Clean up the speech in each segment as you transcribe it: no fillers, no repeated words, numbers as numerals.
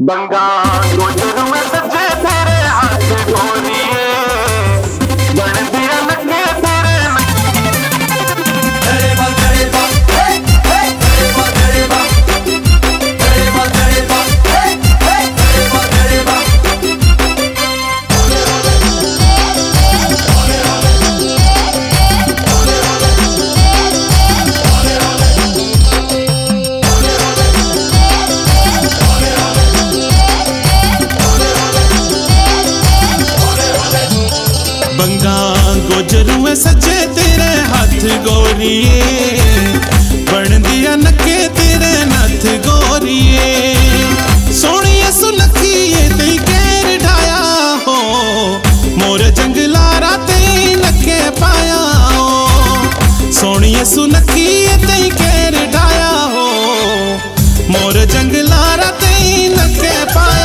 बंगाल गोजर में सजे तेरे हाथ गोरिए बन दिया नके तेरे गरेबा गरेबा हे हे गरेबा गरेबा गरेबा गरेबा हे हे गरेबा गरेबा बंगाल गोजर में सजे तेरे हाथ गोरिए बन दिया नके तेरे नथ गोरिए सोनिए सुनखिए तई कैर ढाया हो मोर जंगलारा तई नके पाया हो सोनिए सुनखिए तई कैर ढाया हो मोर जंगलारा तई नके पाया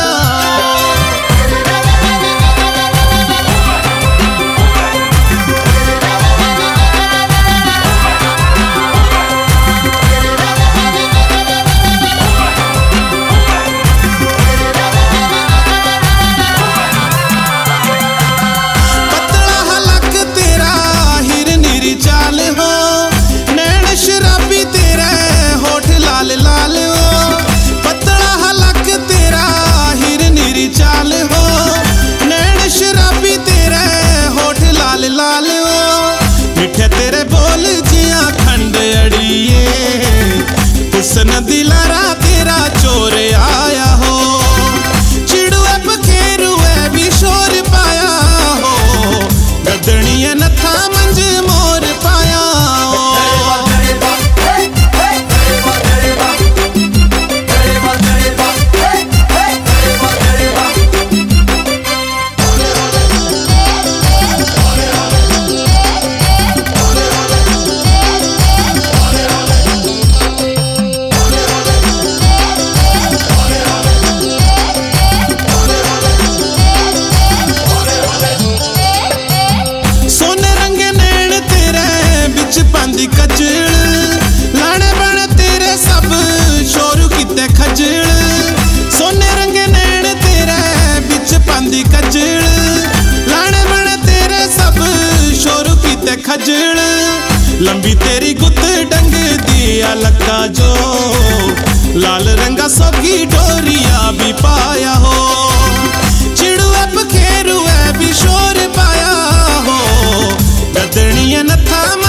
तेरे बोल जिया खंड अड़िए हुसन दिलारा तेरा चोर आया हो चिड़ुए पखेरुए भी शोर पाया हो गदड़िया नथा मंज मोर पाया हो गरेबा हे हे गरेबा गरेबा गरेबा गरेबा हे हे गरेबा गरेबा कजल लाने बने तेरे सब शोर किते खजल सोने रंगे नैन तेरे बिच पांदी कजल लाने बने तेरे सब शोर किते खजल लंबी तेरी गुत डंग दिया लक्का जो लाल रंगा सोगी डोरिया भी पाया हो चिड़ुए पखेरुए भी शोर पाया हो गदड़िया नथा